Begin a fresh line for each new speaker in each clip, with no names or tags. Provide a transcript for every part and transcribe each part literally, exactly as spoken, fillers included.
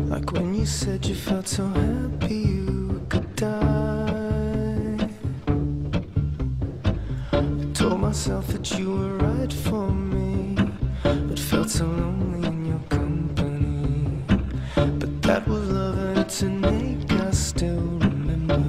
Like when you said you felt so happy you could die. I told myself that you were right for me, but felt so lonely in your company. But that was love and it's an ache I still remember.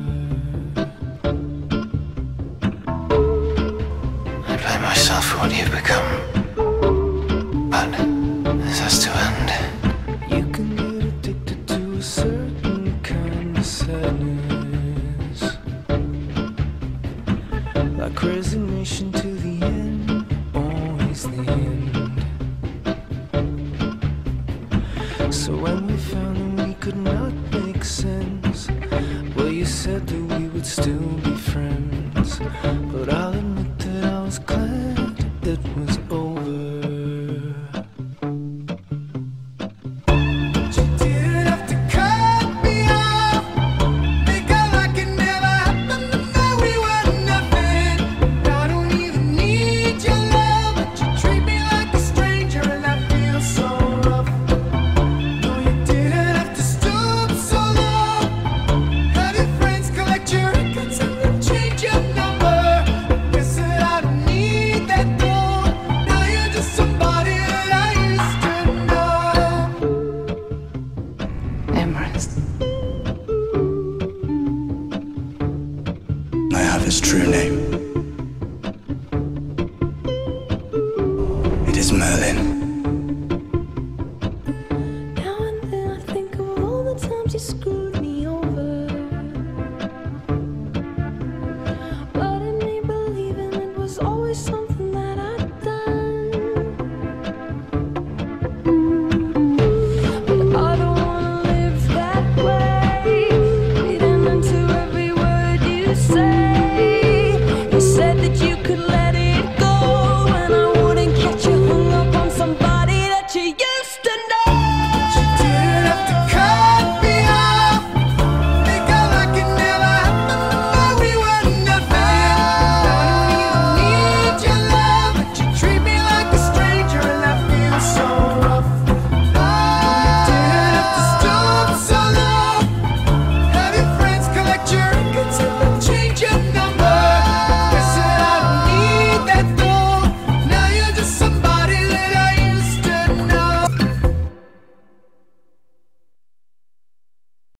I blame myself for what you've become, but this has to end.
You can get addicted to a certain kind of sadness, like resignation to the end, always the end. So when we found that we could not make sense, well, you said that we would still be friends. But I'll admit that I was glad it was over.
I have his true name.